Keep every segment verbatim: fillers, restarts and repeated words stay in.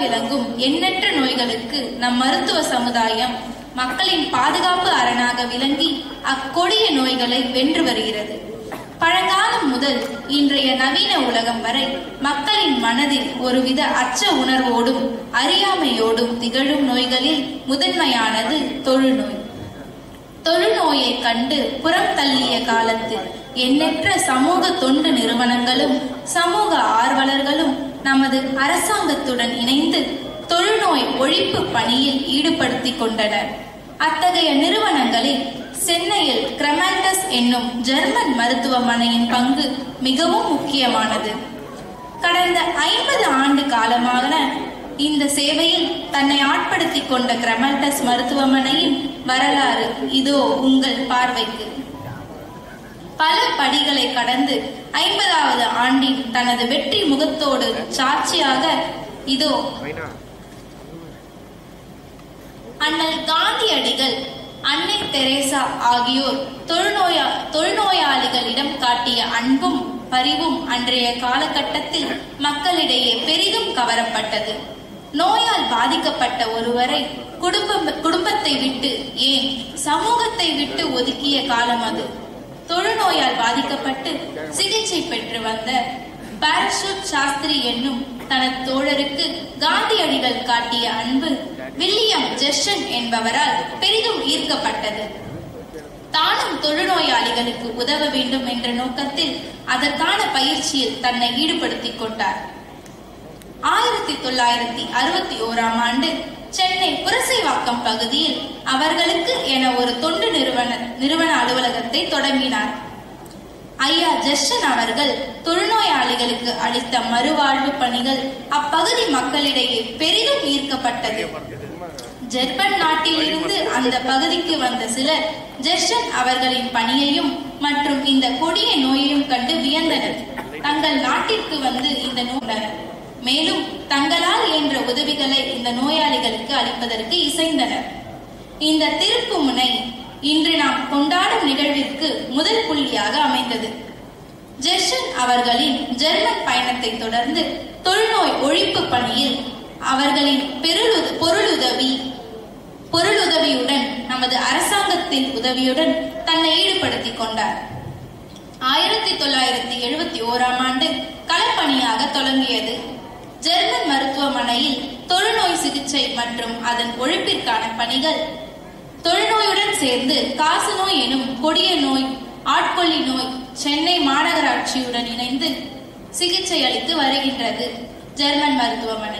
விளங்கும் எண்ணற்ற நோய்களுக்கு நம் மருத்துவ சமுதாயம் மக்களின் பாதுகாப்பு அரணாக விளங்கி அக்கொடிய நோய்களை வென்று வருகிறது. பழங்காலம் முதல் இன்றைய நவீன உலகம் வரை மக்களின் மனதில் ஒருவித அச்ச உணர்வோடும் அறியாமையோடும் திகழும் நோய்களில் முதன்மையானது தொழுநோய். தொழுநோயை கண்டு புறம் தள்ளிய காலத்தில் எண்ணற்ற சமூக தொண்டு நிறுவனங்களும் சமூக ஆர்வலர்களும் நமது அரசாங்கத்துடன் இணைந்து தொழுநோய் ஒழிப்பு பணியில் ஈடுபடுத்திக் கொண்டனர். அத்தகைய நிறுவனங்களில் சென்னையில் கிரமால்டஸ் என்னும் ஜெர்மன் மருத்துவமனையின் பங்கு மிகவும் முக்கியமானது. கடந்த ஐம்பது ஆண்டு காலமாக இந்த சேவையில் தன்னை ஆட்படுத்திக் கொண்ட கிரமால்டஸ் மருத்துவமனையின் வரலாறு இதோ உங்கள் பார்வைக்கு. பல படிகளை கடந்து ஐம்பதாவது ஆண்டின் தனது வெற்றி முகத்தோடு சாட்சியாக இதோ அண்ணல் காந்தியடிகள், அன்னை தெரேசா ஆகியோர் தொழுநோயா தொழுநோயாளிகளிடம் காட்டிய அன்பும் பரிவும் அன்றைய காலகட்டத்தில் மக்களிடையே பெரிதும் கவரப்பட்டது. நோயால் பாதிக்கப்பட்ட ஒருவரை குடும்பம் குடும்பத்தை விட்டு ஏன் சமூகத்தை விட்டு ஒதுக்கிய காலம் அது. தொழுநோயால் பாதிக்கப்பட்டு சிகிச்சை பெற்று வந்த பாரசூட் சாஸ்திரி என்னும் தனது தோழருக்கு காந்தியடிகள் காட்டிய அன்பு வில்லியம் ஜெர்சன் என்பவரால் பெரிதும் ஈர்க்கப்பட்டது. தானும் தொழுநோயாளிகளுக்கு உதவ வேண்டும் என்ற நோக்கத்தில் அதற்கான பயிற்சியில் தன்னை ஈடுபடுத்திக் கொண்டார். ஆயிரத்தி தொள்ளாயிரத்தி அறுபத்தி ஓராம் ஆண்டு சென்னை புரசைவாக்கம் பகுதியில் அவர்களுக்கு என ஒரு தொண்டு நிறுவன நிறுவன அலுவலகத்தை தொடங்கினார். ஐயா ஜெர்சன் அவர்கள் தொழுநோயாளிகளுக்கு அளித்த மறுவாழ்வு பணிகள் அப்பகுதி மக்களிடையே பெரிதும் ஈர்க்கப்பட்டது. ஜெர்மன் நாட்டில் இருந்து அந்த பகுதிக்கு வந்த சிலர் ஜெர்சன் அவர்களின் பணியையும் மற்றும் இந்த கொடிய நோயையும் கண்டு வியந்தனர். தங்கள் நாட்டிற்கு வந்து இந்த நோய் மேலும் தங்களால் என்ற உதவிகளை இந்த நோயாளிகளுக்கு அளிப்பதற்கு இசைந்தனர். இந்த திருப்பு முனை இன்று நாம் கொண்டாடும் நிகழ்விற்கு முதல் புள்ளியாக அமைந்தது. ஜெர்சன் அவர்களின் ஜெர்மன் பயணத்தை தொடர்ந்து தொழுநோய் ஒழிப்பு பணியில் அவர்களின் பெருளு பொருளுதவி பொருளுதவியுடன் நமது அரசாங்கத்தின் உதவியுடன் தன்னை ஈடுபடுத்திக் கொண்டார். ஆயிரத்தி தொள்ளாயிரத்தி எழுபத்தி ஓராம் ஆண்டு களப்பணியாக தொடங்கியது. ஜெர்மன் மருத்துவமனையில் தொழுநோய் சிகிச்சை மற்றும் அதன் ஒழிப்பிற்கான பணிகள் தொழுநோயுடன் சேர்ந்து காசநோய் எனும் கொடிய நோய், ஆட்கொல்லி நோய் சென்னை மாநகராட்சியுடன் இணைந்து சிகிச்சை அளித்து வருகின்றது ஜெர்மன் மருத்துவமனை.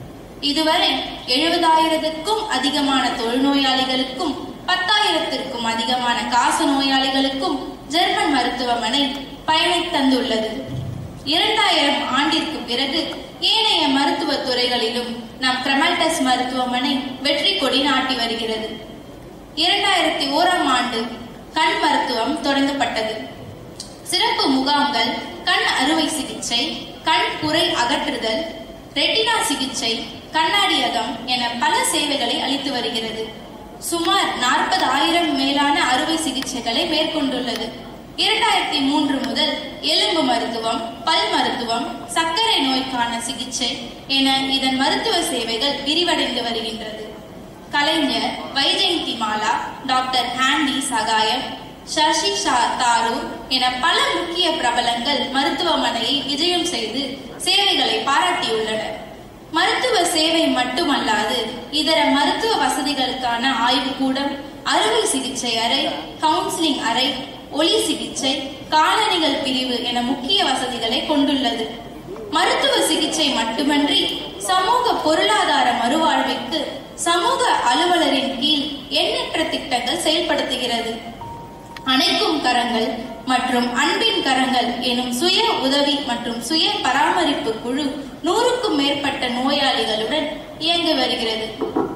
இதுவரை எழுபதாயிரத்துக்கும் அதிகமான தொழுநோயாளிகளுக்கும் பத்தாயிரத்திற்கும் அதிகமான காச நோயாளிகளுக்கும் ஜெர்மன் மருத்துவமனை பயனை தந்துள்ளது. இரண்டாயிரம் ஆண்டிற்கு பிறகு ஏனைய மருத்துவ துறைகளிலும் நம் கிரமால்டஸ் மருத்துவமனை வெற்றி கொடி நாட்டி வருகிறது. இரண்டாயிரத்தி ஓராம் ஆண்டு கண் மருத்துவம் தொடங்கப்பட்டது. சிறப்பு முகாம்கள், கண் அறுவை சிகிச்சை, கண் புரை அகற்றுதல், ரெட்டினா சிகிச்சை, கண்ணாடியகம் என பல சேவைகளை அளித்து வருகிறது. சுமார் நாற்பது ஆயிரம் மேலான அறுவை சிகிச்சைகளை மேற்கொண்டுள்ளது. இரண்டாயிரத்தி மூன்று முதல் எலும்பு மருத்துவம், பல் மருத்துவம், சர்க்கரை நோய்க்கான சிகிச்சை என இதன் மருத்துவ சேவைகள் விரிவடைந்து வருகின்றது. கலைஞர், வைஜெயந்தி மாலா, டாக்டர் ஹாண்டி சகாயம், சசி தாரூர் என பல முக்கிய பிரபலங்கள் மருத்துவமனையை விஜயம் செய்து சேவைகளை பாராட்டியுள்ளனர். மருத்துவ சேவை மட்டுமல்லாது இதர மருத்துவ வசதிகளுக்கான ஆய்வுக்கூடம், அறுவை சிகிச்சை அறை, கவுன்சிலிங் அறை, ஒளி சிகிச்சை, காலணிகள் பிரிவு என முக்கிய வசதிகளை கொண்டுள்ளது. மருத்துவ சிகிச்சை மட்டுமன்றி சமூக பொருளாதார மறுவாழ்விற்கு சமூக அலுவலரின் கீழ் எண்ணற்ற திட்டங்கள் செயல்படுத்துகிறது. அணைக்கும் கரங்கள் மற்றும் அன்பின் கரங்கள் எனும் சுய உதவி மற்றும் சுய பராமரிப்பு குழு நூறுக்கும் மேற்பட்ட நோயாளிகளுடன் இயங்கி வருகிறது.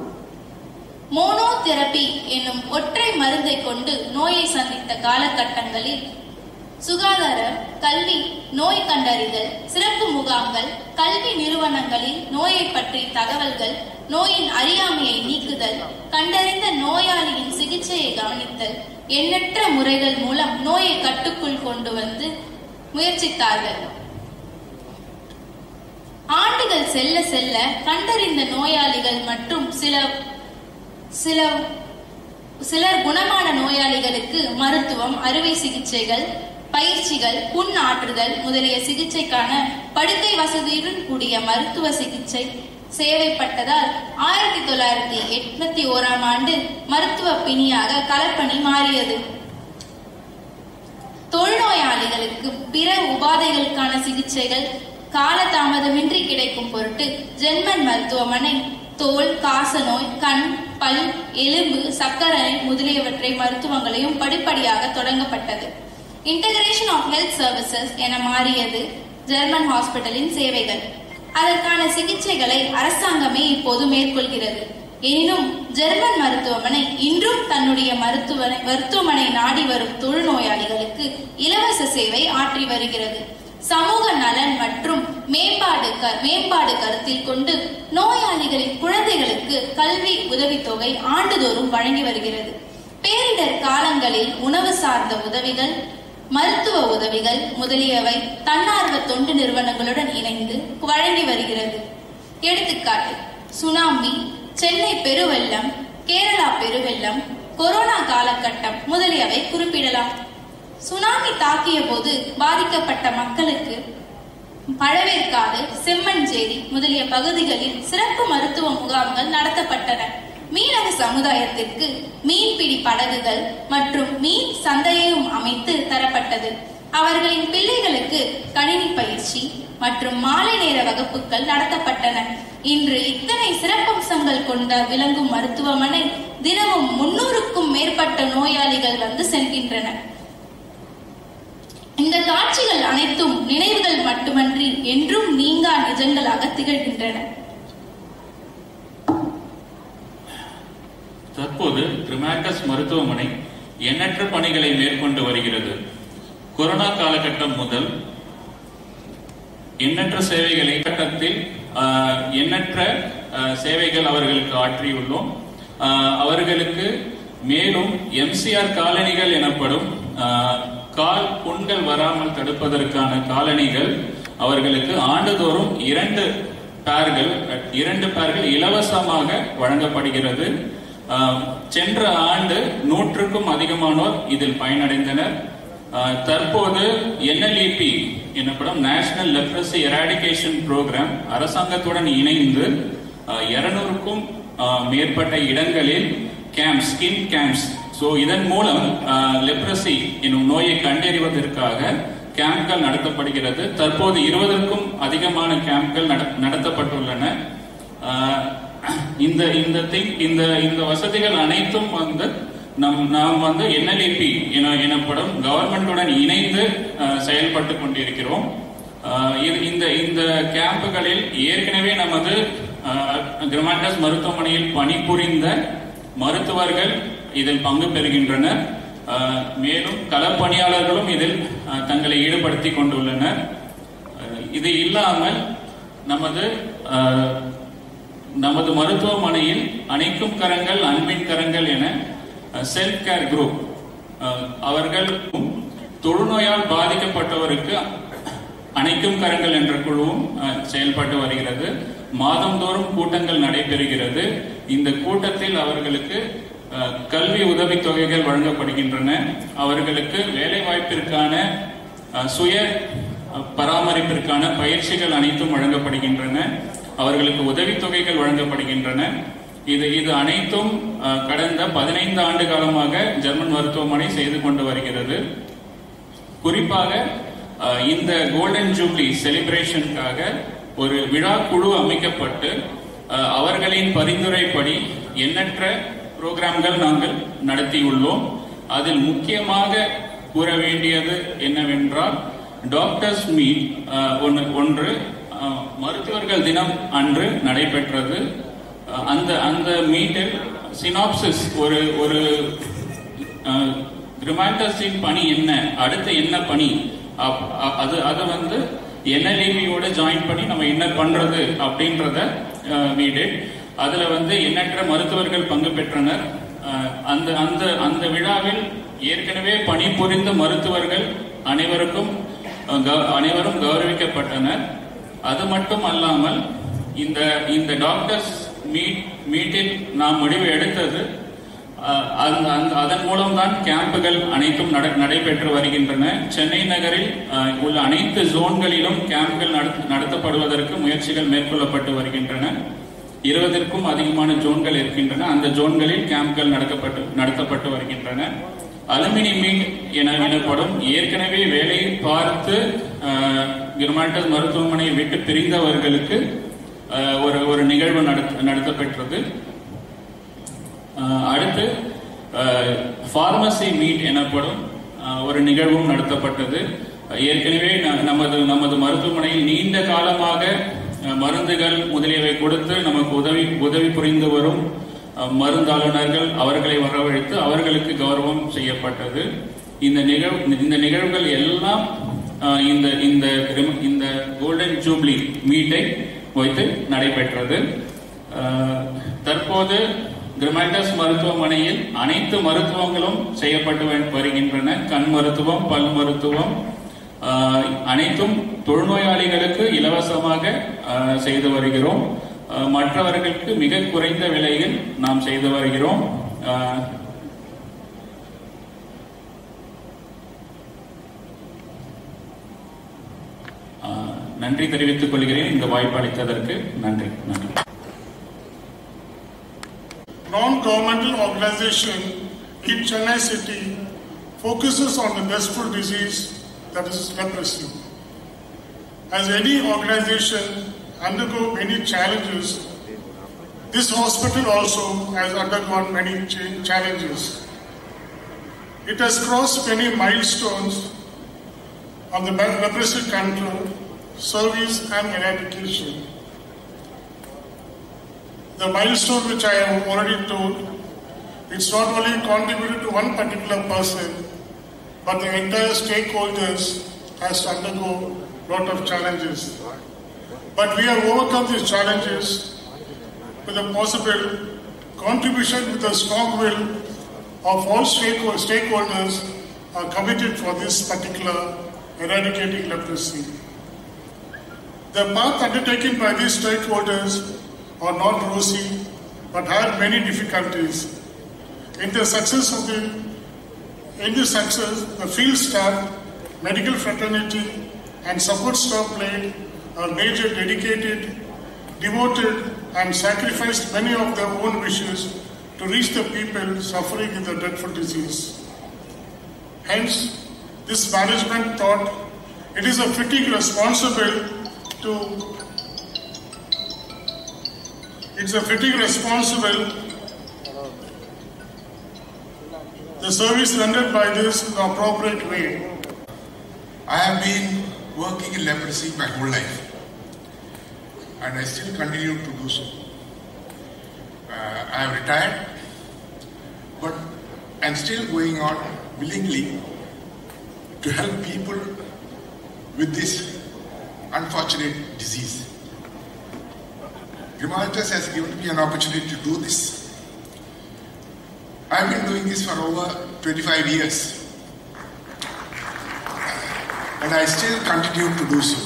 மோனோதெரபி என்னும் ஒற்றை மருந்தை கொண்டு நோயை சந்தித்த காலகட்டங்களில் சுகாதாரம், கல்வி, நோய் கண்டறிதல், சிறப்பு முகாம்கள், கல்வி நிறுவனங்களில் நோயை பற்றி தகவல்கள், நோயின் அறியாமையை நீக்குதல், கண்டறிந்த நோயாளியின் சிகிச்சையை கவனித்தல், எண்ணற்ற முறைகள் மூலம் நோயை கட்டுக்குள் கொண்டு வந்து முயற்சித்தார்கள். ஆண்டுகள் செல்ல செல்ல கண்டறிந்த நோயாளிகள் மற்றும் சில சில சிலர் குணமான நோயாளிகளுக்கு மருத்துவம், அறுவை சிகிச்சைகள், பயிற்சிகள், புண் ஆற்றுதல் முதலிய சிகிச்சைக்கான படுக்கை வசதியுடன் கூடிய மருத்துவ சிகிச்சை சேவைப்பட்டதால் ஆயிரத்தி தொள்ளாயிரத்தி எண்பத்தி ஓராம் ஆண்டு மருத்துவ பிணியாக களப்பணி மாறியது. தொழுநோயாளிகளுக்கு பிற உபாதைகளுக்கான சிகிச்சைகள் காலதாமதமின்றி கிடைக்கும் பொருட்டு ஜெர்மன் மருத்துவமனை தோல், காசநோய், கண், பல், எலும்பு, சர்க்கரை முதலியவற்றை மருத்துவங்களையும் படிப்படியாக தொடங்கப்பட்டது. இன்டகிரேஷன் ஆஃப் ஹெல்த் சர்வீசஸ் என மாறியது ஜெர்மன் ஹாஸ்பிட்டலின் சேவைகள். அதற்கான சிகிச்சைகளை அரசாங்கமே இப்போது மேற்கொள்கிறது. எனினும் ஜெர்மன் மருத்துவமனை இன்றும் தன்னுடைய மருத்துவ மருத்துவமனை நாடி வரும் தொழுநோயாளிகளுக்கு இலவச சேவை ஆற்றி வருகிறது. சமூக நலன் மற்றும் மேம்பாடு மேம்பாடு கருத்தில் கொண்டு நோயாளிகளின் குழந்தைகளுக்கு கல்வி உதவித்தொகை ஆண்டுதோறும் வழங்கி வருகிறது. பேரிடர் காலங்களில் உணவு சார்ந்த உதவிகள், மருத்துவ உதவிகள் முதலியவை தன்னார்வ தொண்டு நிறுவனங்களுடன் இணைந்து வழங்கி வருகிறது. எடுத்துக்காட்டு: சுனாமி, சென்னை பெருவெள்ளம், கேரளா பெருவெள்ளம், கொரோனா காலகட்டம் முதலியவை குறிப்பிடலாம். சுனாமி தாக்கிய போது பாதிக்கப்பட்ட மக்களுக்கு பழவேற்காடு, செம்மஞ்சேரி முதலிய பகுதிகளில் சிறப்பு மருத்துவ முகாம்கள் நடத்தப்பட்டன. மீனவ சமுதாயத்திற்கு மீன்பிடி படகுகள் மற்றும் மீன் சந்தையையும் அமைத்து தரப்பட்டது. அவர்களின் பிள்ளைகளுக்கு கணினி பயிற்சி மற்றும் மாலை நேர வகுப்புகள் நடத்தப்பட்டன. இன்று இத்தனை சிறப்பம்சங்கள் கொண்ட விளங்கும் மருத்துவமனை தினமும் முன்னூறுக்கும் மேற்பட்ட நோயாளிகள் வந்து செல்கின்றன. இந்த காட்சிகள் அனைத்தும் நினைவுகள் மட்டுமன்றி என்றும் நீங்கா நிஜங்களாக திகழ்கின்றன. தற்போது கிரிமாட்டஸ் மருத்துவமனை எண்ணற்ற பணிகளை மேற்கொண்டு வருகிறது. கொரோனா காலகட்டம் முதல் எண்ணற்ற சேவைகளை கட்டத்தில் எண்ணற்ற சேவைகள் அவர்களுக்கு ஆற்றியுள்ளோம். அவர்களுக்கு மேலும் எம்சிஆர் காலணிகள் எனப்படும் கால் புண்கள் வராமல் தடுப்பதற்கான காலணிகள் அவர்களுக்கு ஆண்டுதோறும் இரண்டு பேர்கள் இரண்டு பேர்கள் இலவசமாக வழங்கப்படுகிறது. சென்ற ஆண்டு நூற்றுக்கும் அதிகமானோர் இதில் பயனடைந்தனர். தற்போது என்எல்இபி எனப்படும் நேஷனல் லெப்ரசி எராடிகேஷன் புரோகிராம் அரசாங்கத்துடன் இணைந்து இருநூறுக்கும் மேற்பட்ட இடங்களில் கேம்ப் ஸ்கின் கேம்ப்ஸ் சோ இதன் மூலம் லெப்ரசி என்னும் நோயை கண்டறிவதற்காக கேம்ப்கள் நடத்தப்படுகிறது. தற்போது இருபதுக்கும் அதிகமான கேம்ப்கள் நடத்தப்பட்டுள்ளன. இந்த இந்த இந்த இந்த வசதிகள் அனைத்தும் வந்து நம் நாம் வந்து என்எல்இபி எனப்படும் கவர்மெண்டுடன் இணைந்து செயல்பட்டு கொண்டிருக்கிறோம். இந்த இந்த கேம்புகளில் ஏற்கனவே நமது கிரிமாட்டஸ் மருத்துவமனையில் பணிபுரிந்த மருத்துவர்கள் இதில் பங்கு பெறுகின்றனர். மேலும் களப்பணியாளர்களும் இதில் தங்களை ஈடுபடுத்திக் கொண்டுள்ளனர். இது இல்லாமல் நமது நமது மருத்துவமனையில் அணைக்கும் கரங்கள், அன்பின் கரங்கள் என செல்ஃப் கேர் குரூப் அவர்கள் தொழுநோயால் பாதிக்கப்பட்டவருக்கு அணைக்கும் கரங்கள் என்ற குழுவும் செயல்பட்டு வருகிறது. மாதந்தோறும் கூட்டங்கள் நடைபெறுகிறது. இந்த கூட்டத்தில் அவர்களுக்கு கல்வி உதவித் தொகைகள் வழங்கப்படுகின்றன. அவர்களுக்கு வேலை வாய்ப்பிற்கான சுய பராமரிப்பிற்கான பயிற்சிகள் அனைத்தும் வழங்கப்படுகின்றன. அவர்களுக்கு உதவித்தொகைகள் வழங்கப்படுகின்றன. இது இது அனைத்தும் கடந்த பதினைந்து ஆண்டு காலமாக ஜெர்மன் மருத்துவமனை செய்து கொண்டு வருகிறது. குறிப்பாக இந்த கோல்டன் ஜூப்ளி செலிப்ரேஷனுக்காக ஒரு விழா குழு அமைக்கப்பட்டு அவர்களின் பரிந்துரைப்படி எண்ணற்ற புரோகிராம்கள் நாங்கள் நடத்தியுள்ளோம். அதில் முக்கியமாக கூற வேண்டியது என்னவென்றால் டாக்டர்ஸ் மீட் ஒன்று மருத்துவர்கள் தினம் அன்று நடைபெற்றது. அந்த அந்த மீட்டில் சினாப்சிஸ் ஒரு ஒரு கிரிமாட்டஸின் பணி என்ன, அடுத்து என்ன பணி, அது அதை வந்து என்எல்இபியோட ஜாயின் பண்ணி நம்ம என்ன பண்றது அப்படின்றத வீடு அதுல வந்து எண்ணற்ற மருத்துவர்கள் பங்கு பெற்றனர். அந்த அந்த அந்த விழாவில் ஏற்கனவே பணிபுரிந்த மருத்துவர்கள் அனைவருக்கும் அனைவரும் கௌரவிக்கப்பட்டனர். அது மட்டும் அல்லாமல் இந்த இந்த டாக்டர்ஸ் மீட் மீட்டில் நாம் முடிவு எடுத்தது அதன் மூலம்தான் கேம்புகள் அனைத்தும் நடைபெற்று வருகின்றன. சென்னை நகரில் உள்ள அனைத்து ஜோன்களிலும் கேம்புகள் நடத்தப்படுவதற்கு முயற்சிகள் மேற்கொள்ளப்பட்டு வருகின்றன. இருபதற்கும் அதிகமான ஜோன்கள் இருக்கின்றன. அந்த ஜோன்களில் கேம்புகள் நடத்தப்பட்டு நடத்தப்பட்டு வருகின்றன. அலுமினி மீட் என எனப்படும் ஏற்கனவே வேலை பார்த்து கிருமாண்டஸ் மருத்துவமனையை விட்டு பிரிந்தவர்களுக்கு ஒரு ஒரு நிகழ்வு நடத்தப்பெற்றது. அடுத்து பார்மசி மீட் எனப்படும் ஒரு நிகழ்வும் நடத்தப்பட்டது. ஏற்கனவே நமது நமது மருத்துவமனையில் நீண்ட காலமாக மருந்துகள் முதலியவை கொடுத்து நமக்கு உதவி உதவி புரிந்து வரும் மருந்தாளுநர்கள் அவர்களை வரவழைத்து அவர்களுக்கு கௌரவம் செய்யப்பட்டது. இந்த நிகழ்வு இந்த நிகழ்வுகள் எல்லாம் இந்த இந்த இந்த கோல்டன் ஜூப்ளி மீட்டை வைத்து நடைபெற்றது. தற்போது கிருமாண்டஸ் மருத்துவமனையில் அனைத்து மருத்துவங்களும் செய்யப்பட்டு வருகின்றன. கண் மருத்துவம், பல் மருத்துவம் அனைத்தும் தொழுநோயாளிகளுக்கு இலவசமாக செய்து வருகிறோம். மற்றவர்களுக்கு மிக குறைந்த விலையில் நாம் செய்து வருகிறோம். நன்றி தெரிவித்துக் கொள்கிறேன். இந்த வாய்ப்பு அளித்ததற்கு நன்றி. நன்றி. Non-governmental organization in Chennai city focuses on the blissful disease that is leprosy. As any organization undergo many challenges, this hospital also has undergone many challenges. It has crossed many milestones on the leprosy control, service and eradication. The milestone which I have already told, it's not only contributed to one particular person, but the entire stakeholders has to undergo a lot of challenges. But we have overcome these challenges with a possible contribution with a strong will of all stakeholders are committed for this particular eradicating leprosy. The path undertaken by these stakeholders are not rosy, but had many difficulties. In the success of the, in the success, the field staff, medical fraternity, and support staff played a major dedicated, devoted, and sacrificed many of their own wishes to reach the people suffering in the dreadful disease. Hence, this management thought it is a fitting responsible to It's a fitting responsible the service rendered by this in the appropriate way. I have been working in leprosy my whole life, and I still continue to do so. Uh, I have retired, but I'm still going on willingly to help people with this unfortunate disease. Grimaldas has given me an opportunity to do this. I've been doing this for over twenty-five years, and I still continue to do so.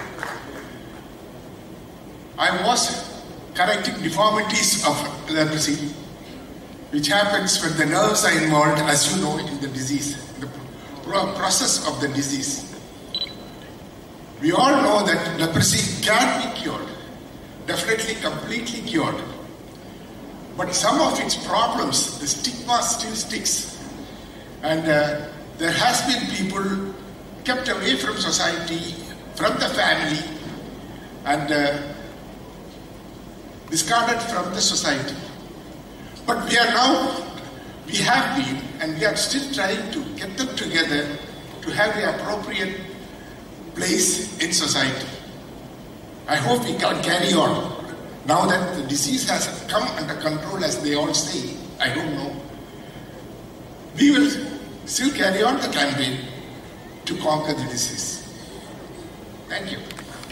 I was correcting deformities of leprosy, which happens when the nerves are involved, as you know, in the disease, the process of the disease. We all know that leprosy can be cured. Definitely completely cured. But some of its problems, the stigma still sticks. And uh, there has been people kept away from society, from the family, and uh, discarded from the society. But we are now, we have been, and we are still trying to get them together to have the appropriate place in society. I hope we can carry on. Now that the disease has come under control, as they all say, I don't know. We will still carry on the campaign to conquer the disease. Thank you.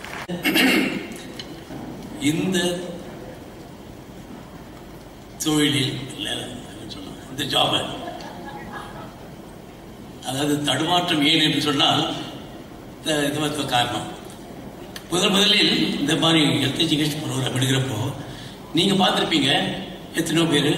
இந்த தொழிலில் இந்த ஜாப அதாவது தடுமாற்றம் ஏன் என்று சொன்னால் இது காரணம் முதல் முதலில் இந்த மாதிரி ஹெல்த் எஜுகேஷன் ப்ரோக்ராம் எடுக்கிறப்போ நீங்கள் பார்த்துருப்பீங்க எத்தனையோ பேர்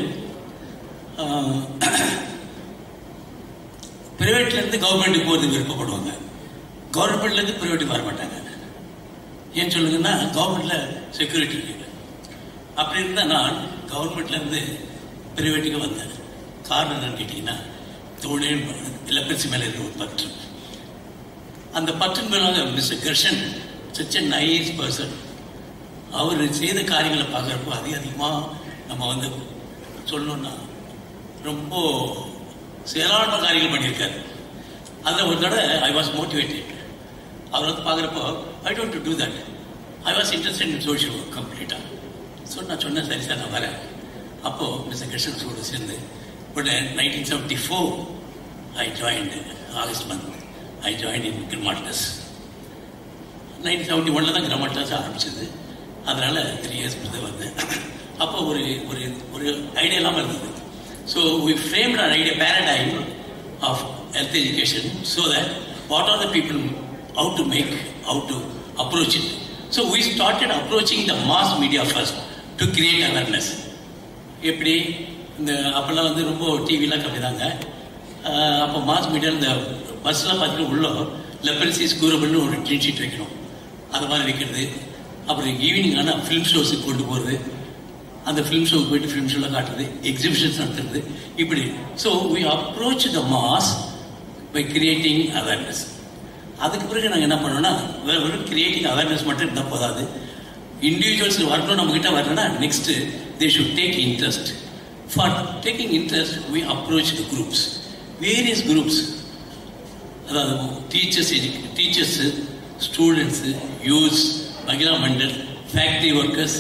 பிரைவேட்லேருந்து கவர்மெண்ட்டுக்கு போகிறதுக்கு விருப்பப்படுவாங்க, கவர்மெண்ட்லேருந்து பிரைவேட்டுக்கு வர மாட்டாங்க. ஏன்னு சொல்லுங்கன்னா கவர்மெண்ட்டில் செக்யூரிட்டி இருக்குது. அப்படி இருந்தால் நான் கவர்மெண்ட்லேருந்து பிரைவேட்டுக்கு வந்தேன். காரணம் என்னன்னு கேட்டிங்கன்னா தோழே லெப்ரசி மேலே இருக்கிற ஒரு பற்று. அந்த பற்றின் மேலே mister Karshan such a nice person. அவர் செய்த காரியங்களை பார்க்குறப்போ அதிக அதிகமாக நம்ம வந்து சொல்லணும்னா ரொம்ப சேரான காரியங்கள் பண்ணியிருக்காரு. அதில் ஒரு தடவை ஐ வாஸ் மோட்டிவேட்டட். அவர் வந்து பார்க்குறப்போ I don't do do that, I was interested in social work கம்ப்ளீட்டாக. ஸோ நான் சொன்னேன் சரி சார் நான் வரேன். அப்போது மிஸ்டர் கிருஷ்ணன் கூட சேர்ந்து but nineteen seventy four I joined August month I join in கிரமாட்டஸ். நைன்டீன் செவன்டி ஒன்ல தான் கிரமாட்டஸ் ஆரம்பிச்சது. அதனால் த்ரீ இயர்ஸ் வந்தேன். அப்போ ஒரு ஒரு ஒரு ஐடியா இல்லாமல் இருந்தது. So we framed an idea paradigm of health education so that what are the people how to make, how to approach it. So we started approaching the mass media first to create awareness. எப்படி இந்த அப்போல்லாம் வந்து ரொம்ப டிவிலாம் கம்மி தாங்க. அப்போ mass media இந்த பஸ்லாம் பார்த்துட்டு உள்ள லெப்ரசி ஸ்கூரபிள்னு ஒரு ட்ரீட் ஷீட் வைக்கணும், அது மாதிரி வைக்கிறது. அப்புறம் ஈவினிங் ஆனால் ஃபிலிம் ஷோஸுக்கு கொண்டு போகிறது, அந்த ஃபிலிம் ஷோக்கு போயிட்டு ஃபிலிம் ஷோவில் காட்டுறது, எக்ஸிபிஷன்ஸ் நடத்துறது, இப்படி. So we approach the mass by creating awareness. அதுக்கு பிறகு நாங்கள் என்ன பண்ணோம்னா வெறும் கிரியேட்டிங் அவேர்னஸ் மட்டும் இருந்தால் போதாது, இண்டிவிஜுவல்ஸ் வரணும் நம்மகிட்ட வரணும்னா next they should take interest. For taking interest we approach the groups, various groups. அதாவது teachers teachers students, youths, Mahila Mandal, factory workers,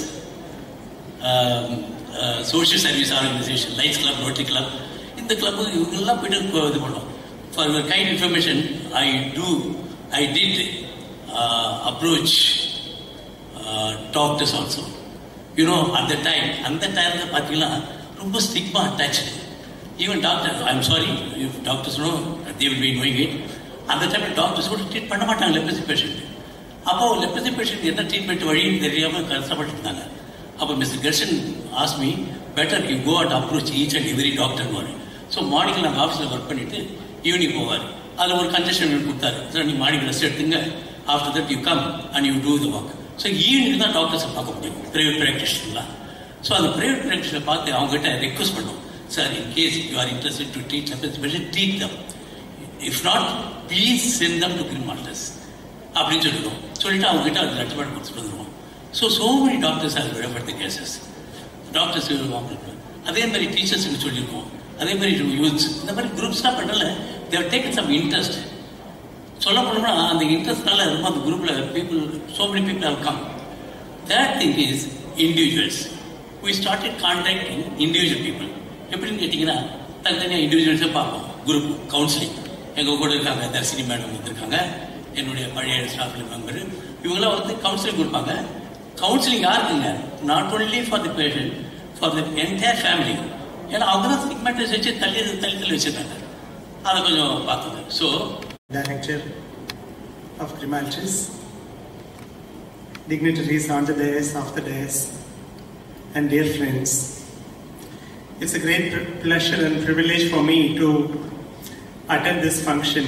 social service organisation, life club, rotary club, இந்த கிளப்பு இவங்கெல்லாம் போய்ட்டு இது பண்ணோம். For your kind information I do I did approach doctors also. You know அந்த time அந்த டைமில் பார்த்தீங்கன்னா ரொம்ப stigma attach. Even doctor I am sorry if doctors know they will be knowing it. அந்த டைமில் டாக்டர்ஸ் கூட ட்ரீட் பண்ண மாட்டாங்க லெப்ரசி பேஷண்ட். அப்போ லெப்ரசி பேஷண்ட் என்ன ட்ரீட்மெண்ட் வழின்னு தெரியாமல் கஷ்டப்பட்டு இருந்தாங்க. அப்போ mister Karshan ask me better you go and approach each and every டாக்டர்னு வரும். ஸோ மார்னிங் நாங்கள் ஆஃபீஸில் ஒர்க் பண்ணிவிட்டு ஈவினிங் போவார். அதில் ஒரு கன்ஜெஷன் கொடுத்தாரு, சார் நீங்கள் மார்னிங் ரெஸ்ட் எடுத்துங்க, after that you come and you do the work. So evening தான் டாக்டர்ஸை பார்க்க முடியும் ப்ரைவேட் ப்ராக்டிஷன்லாம். ஸோ அந்த ப்ரைவேட் ப்ராக்டிஷனை பார்த்து அவங்ககிட்ட ரெக்வஸ்ட் பண்ணோம், sir in case you are interested to teach special treat them, if not please send them to கிரிமாட்டஸ் அப்படின்னு சொல்லிடுவோம். சொல்லிட்டு அவங்ககிட்ட அது லெட்டர் பேட் கொடுத்துட்டு வந்துடுவோம். So so many doctors are referred the cases. Doctors அதே மாதிரி டீச்சர்ஸுக்கு சொல்லியிருக்கோம், அதே மாதிரி யூத்ஸ், இந்த மாதிரி குரூப்ஸ்லாம் பண்ணல தேவ் டேக்கன் சம் இன்ட்ரெஸ்ட். சொல்ல போனோம்னா அந்த இன்ட்ரெஸ்ட்னால ரொம்ப அந்த குரூப்பில் people so many people how come. That thing is individuals. We started contacting individual people. எப்படின்னு கேட்டிங்கன்னா தனித்தனியாக இண்டிவிஜுவல்ஸே பார்ப்போம். குரூப் கவுன்சிலிங் எங்கள் கூட இருக்காங்க, தர்சினி மேடம் வந்திருக்காங்க, என்னுடைய பழைய ஸ்டாஃப் மெம்பர், இவங்களாம் வந்து கவுன்சிலிங் கொடுப்பாங்க. கவுன்சிலிங் யாருக்குங்க? Not only for the patient, for the entire family. ஏன்னா அவங்க தான் ஸ்டிக்மேட்டைஸ் வச்சு தள்ளி தள்ளி தள்ளி வச்சுருக்காங்க. அதை கொஞ்சம் பார்த்துங்க. ஸோ டைரக்டர் ஆஃப் கிரிமால்டிஸ், dignitaries on the dais, off the dais, and dear friends, it's a great pleasure and privilege for me to attend this function.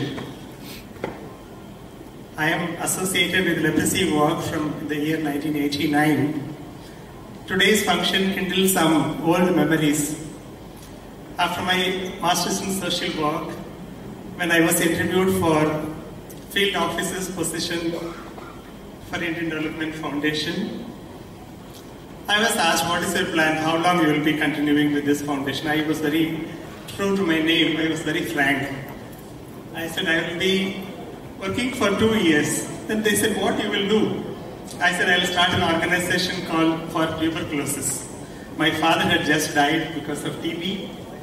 I am associated with leprosy work from the year nineteen eighty-nine. Today's function kindles some old memories. After my master's in social work, when I was interviewed for field officer's position for Indian Development Foundation, I was asked, what is your plan? How long you will be continuing with this foundation? I was very true to my name. I was very frank. I said, I will be working for two years. Then they said, what you will do? I said, I will start an organization called for tuberculosis. My father had just died because of T B.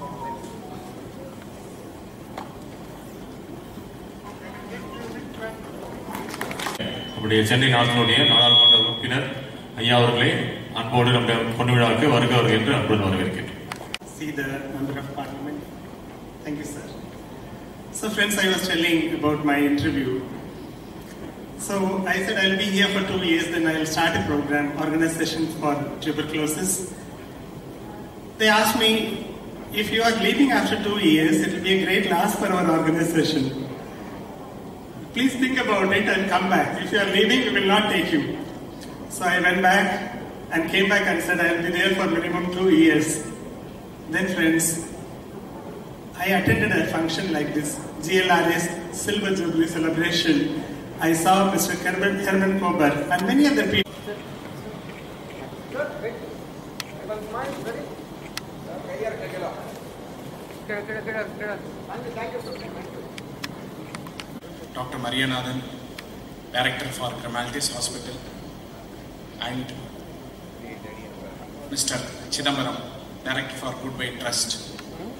நம்முடைய சென்னை நாட்டினுடைய நாடாளுமன்ற உறுப்பினர் ஐயா அவர்களே அன்போடு நம்முடைய பொண்ணு விழாவுக்கு வருக வருக என்று அன்புடன் வரவேற்கிறேன். See the member of parliament. Thank you, sir. So friends, I was telling about my interview. So I said I'll be here for two years, then I'll start a program, organization for tuberculosis. They asked me, if you are leaving after two years, it will be a great loss for our organization. Please think about it and come back. If you are leaving, we will not take you. So I went back and came back and said I will be there for minimum two years. Then friends, I attended a function like this, G L R S Silver Jubilee celebration. I saw Mister Herman, Herman Kober and many other people. Doctor Marianathan, Director for Grimaldi's Hospital, and Mister Chidambaram, Director for Goodway Trust.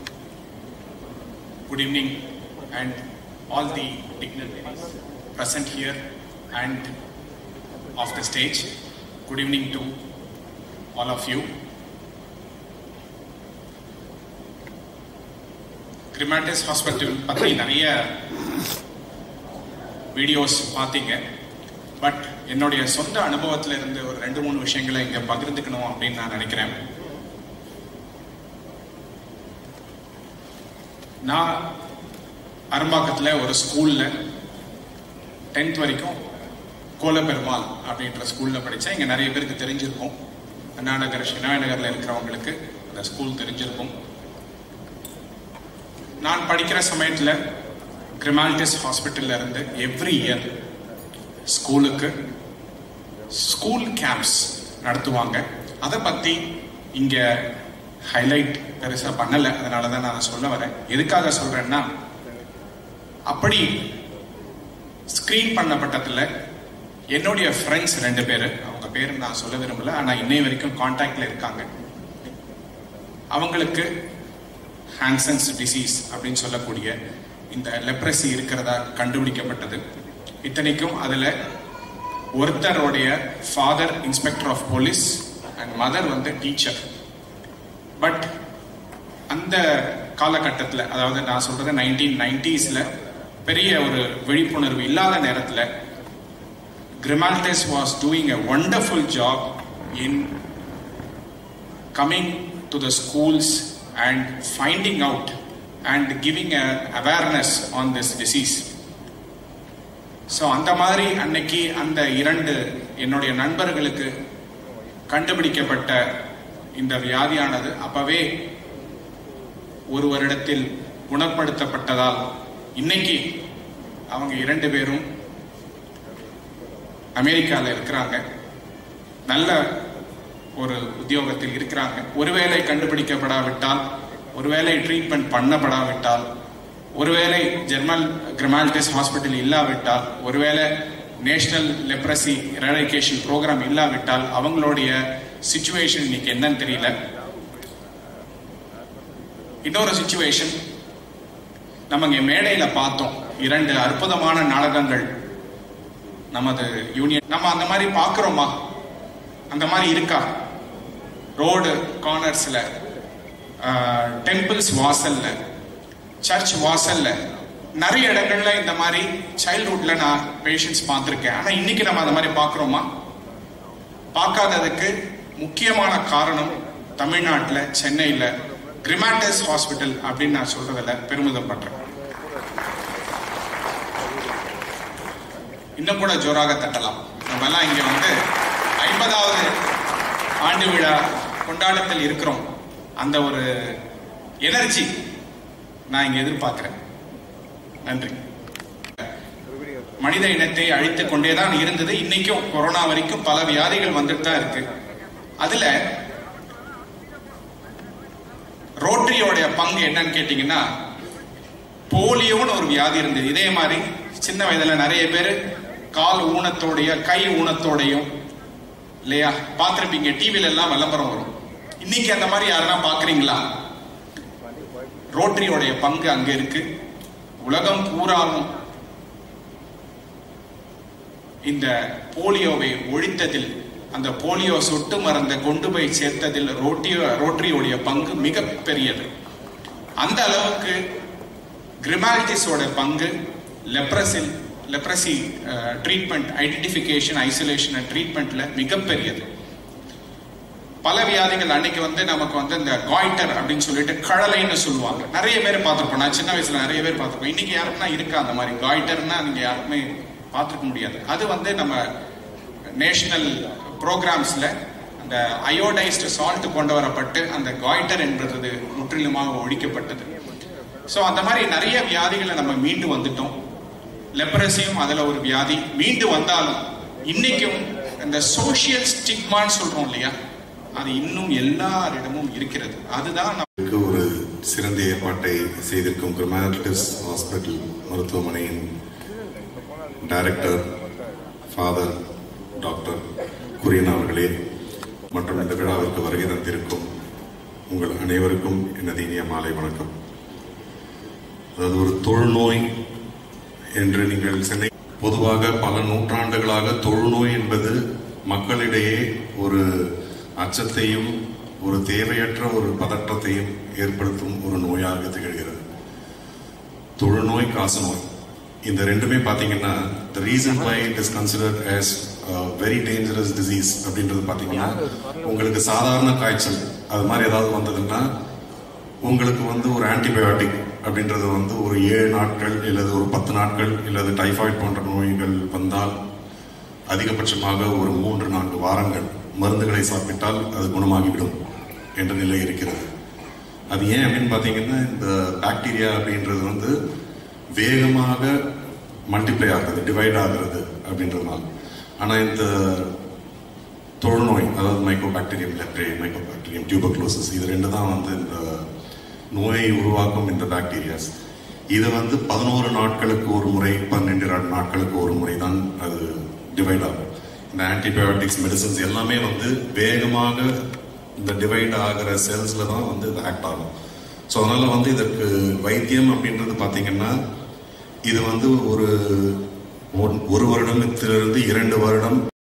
Good evening, and all the dignitaries present here and off the stage. Good evening to all of you. Grimaldi's Hospital பத்தி நிறைய videos பார்த்தீங்க. But என்னுடைய சொந்த அனுபவத்தில் இருந்து ஒரு ரெண்டு மூணு விஷயங்களை இங்க பகிர்ந்துக்கணும் அப்படின்னு நான் நினைக்கிறேன். நான் அரும்பாக்கத்தில் ஒரு ஸ்கூல்ல டென்த் வரைக்கும் கோலபெருமாள் அப்படின்ற ஸ்கூல்ல படித்தேன். இங்கே நிறைய பேருக்கு தெரிஞ்சிருக்கும், அண்ணா நகர் ஷினா நகரில் இருக்கிறவங்களுக்கு அந்த ஸ்கூல் தெரிஞ்சிருக்கும். நான் படிக்கிற சமயத்தில் கிரிமால்டிஸ் ஹாஸ்பிட்டல்ல இருந்து எவ்ரி இயர் ஸ்கூலுக்கு ஸ்கூல் கேம்ப்ஸ் நடத்துவாங்க. அதை பற்றி இங்கே ஹைலைட் பெருசாக பண்ணலை, அதனால தான் நான் சொல்ல வரேன். எதுக்காக சொல்கிறேன்னா, அப்படி ஸ்க்ரீன் பண்ணப்பட்டதில் என்னுடைய ஃப்ரெண்ட்ஸ் ரெண்டு பேர், அவங்க பேர் நான் சொல்ல விரும்பல, ஆனால் இன்னை வரைக்கும் கான்டாக்டில் இருக்காங்க. அவங்களுக்கு ஹான்சன்ஸ் டிசீஸ் அப்படின்னு சொல்லக்கூடிய இந்த லெப்ரசி இருக்கிறதா கண்டுபிடிக்கப்பட்டது. இத்தனைக்கும் அதில் ஒருத்தருடைய father inspector of police and mother வந்து டீச்சர். பட் அந்த காலகட்டத்தில், அதாவது நான் சொல்றது நைன்டீன் நைன்டிஸ்ல பெரிய ஒரு விழிப்புணர்வு இல்லாத நேரத்தில் கிரிமால்டிஸ் was doing a wonderful job in coming to the schools and finding out and giving an awareness on this disease. So அந்த மாதிரி அன்னைக்கு அந்த இரண்டு என்னுடைய நண்பர்களுக்கு கண்டுபிடிக்கப்பட்ட இந்த வியாதியானது அப்பவே ஒரு வருடத்தில் குணப்படுத்தப்பட்டதால் இன்னைக்கு அவங்க இரண்டு பேரும் அமெரிக்காவில் இருக்கிறாங்க, நல்ல ஒரு உத்தியோகத்தில் இருக்கிறாங்க. ஒருவேளை கண்டுபிடிக்கப்படாவிட்டால், ஒருவேளை ட்ரீட்மெண்ட் பண்ணப்படாவிட்டால், ஒருவேளை ஜெர்மல் கிரிமால்டிஸ் ஹாஸ்பிட்டல் இல்லாவிட்டால், ஒருவேளை நேஷனல் லெப்ரசி எராடிகேஷன் ப்ரோக்ராம் இல்லாவிட்டால் அவங்களுடைய சிச்சுவேஷன் இன்னைக்கு என்னன்னு தெரியல. இன்னொரு சிச்சுவேஷன் நம்ம இங்க மேடையில பார்த்தோம், இரண்டு அற்புதமான நாடகங்கள் நமது யூனியன். நம்ம அந்த மாதிரி பார்க்கிறோமா? அந்த மாதிரி இருக்கா? ரோடு கார்னர்ஸ்ல, டெம்பிள்ஸ் வாசல்ல, சர்ச் வாசல்ல, நிறைய இடங்கள்ல இந்த மாதிரி சைல்ட்ஹுட்ல நான் பேஷண்ட்ஸ் பார்த்துருக்கேன். ஆனா இன்னைக்கு நம்ம அந்த மாதிரி பார்க்கிறோமா? பார்க்காததுக்கு முக்கியமான காரணம் தமிழ்நாட்டில் சென்னையில் கிரிமால்டிஸ் ஹாஸ்பிட்டல் அப்படின்னு நான் சொல்றதில்ல, பெருமிதம் பண்றேன். இன்னும் கூட ஜோராக தட்டலாம். நம்ம எல்லாம் இங்க வந்து ஐம்பதாவது ஆண்டு விழா கொண்டாட்டத்தில் இருக்கிறோம். அந்த ஒரு எனர்ஜி நான் இங்க எதிர்பார்க்கிறேன். நன்றி. மனித இனத்தை அழித்துக் கொண்டேதான் இருந்தது. இன்னைக்கும் கொரோனா வரைக்கும் பல வியாதிகள் வந்துட்டு தான் இருக்கு. அதுல ரோட்டரியோடைய பங்கு என்னன்னு கேட்டீங்கன்னா, போலியோன்னு ஒரு வியாதி இருந்தது. இதே மாதிரி சின்ன வயதுல நிறைய பேர் கால் ஊனத்தோடைய கை ஊனத்தோடையும் இல்லையா பார்த்திருப்பீங்க, டிவில எல்லாம் விளம்பரம் வரும். இன்னைக்கு அந்த மாதிரி யாருன்னா பாக்குறீங்களா? ரோட்டரியோடைய பங்கு அங்க இருக்கு. உலகம் பூராவும் இந்த போலியோவை ஒழித்ததில், அந்த போலியோ சொட்டு மருந்தை கொண்டு போய் சேர்த்ததில் ரோட்டியோ ரோட்டரியோடைய பங்கு மிக பெரியது. அந்த அளவுக்கு கிரிமால்டிஸோட பங்கு லெப்ரஸில் leprosy treatment, identification, isolation and ட்ரீட்மெண்ட்ல மிகப்பெரியது. பல வியாதிகள் அன்னைக்கு வந்து நமக்கு வந்து இந்த காய்டர் அப்படின்னு சொல்லிட்டு கழலைன்னு சொல்லுவாங்க. நிறைய பேர் பார்த்துருப்போம். நான் சின்ன வயசுல நிறைய பேர் பார்த்துருப்போம். இன்னைக்கு யாருக்குன்னா இருக்கா அந்த மாதிரி காய்டர்னா நீங்க யாருக்குமே பார்த்துருக்க முடியாது. அது வந்து நம்ம நேஷனல் ப்ரோக்ராம்ஸ்ல அந்த அயோடைஸ்டு சால்ட் கொண்டு வரப்பட்டு அந்த காய்டர் என்பது முற்றிலுமாக ஒழிக்கப்பட்டது. ஸோ அந்த மாதிரி நிறைய வியாதிகளை நம்ம மீண்டு வந்துட்டோம். லெப்ரசியும் அதுல ஒரு வியாதி. மீண்டு வந்தாலும் இன்னைக்கும் இந்த சோசியல் ஸ்டிக்மான்னு சொல்றோம் இல்லையா, அது இன்னும் எல்லாரிடமும் இருக்கிறது. அதுதான் ஒரு சிறந்த ஏற்பாட்டை செய்திருக்கும் கிருமாட்டிஸ் ஹாஸ்பிட்டல் மருத்துவமனையின் டைரக்டர் ஃபாதர் டாக்டர் குரியன் அவர்களே மற்றும் இந்த விழாவிற்கு வருகை தந்திருக்கும் உங்கள் அனைவருக்கும் எனது இனிய மாலை வணக்கம். அதாவது ஒரு தொழுநோய் என்று நீங்கள் சென்னை பொதுவாக பல நூற்றாண்டுகளாக தொழுநோய் என்பது மக்களிடையே ஒரு அச்சத்தையும் ஒரு தேவையற்ற ஒரு பதற்றத்தையும் ஏற்படுத்தும் ஒரு நோயாக திகழ்கிறது. தொழுநோய், காசநோய், இந்த ரெண்டுமே பாத்தீங்கன்னா the reason why it is considered as a very dangerous disease அப்படின்றது பாத்தீங்கன்னா, உங்களுக்கு சாதாரண காய்ச்சல் அது மாதிரி ஏதாவது வந்ததுன்னா உங்களுக்கு வந்து ஒரு ஆன்டிபயோட்டிக் அப்படின்றது வந்து ஒரு ஏழு நாட்கள் இல்லது ஒரு பத்து நாட்கள் இல்லது டைஃபாய்டு போன்ற நோய்கள் வந்தால் அதிகபட்சமாக ஒரு மூன்று நான்கு வாரங்கள் மருந்துகளை சாப்பிட்டால் அது குணமாகிவிடும் என்ற நிலை இருக்கிறது. அது ஏன் அப்படின்னு பார்த்தீங்கன்னா, இந்த பாக்டீரியா அப்படின்றது வந்து வேகமாக மல்டிப்ளை ஆகுறது, டிவைட் ஆகிறது அப்படின்றதுனால. ஆனால் இந்த தொழுநோய், அதாவது மைக்கோபாக்டீரியம் லெப்ரே, மைக்கோபாக்டீரியம் டியூபர்குலோசிஸ், இது ரெண்டு தான் வந்து இந்த நோயை உருவாக்கும் இந்த பாக்டீரியாஸ். இது வந்து பதினோரு நாட்களுக்கு ஒரு முறை, பன்னெண்டு நாட்களுக்கு ஒரு முறை தான் அது டிவைட் ஆகும். இந்த ஆன்டிபயோட்டிக்ஸ், மெடிசன்ஸ் எல்லாமே வந்து வேகமாக இந்த டிவைட் ஆகிற செல்ஸ்ல தான் வந்து இது ஆக்ட் ஆகும். ஸோ அதனால வந்து இதற்கு வைத்தியம் அப்படின்றது பார்த்தீங்கன்னா, இது வந்து ஒரு ஒரு வருடத்திலிருந்து இரண்டு வருடம்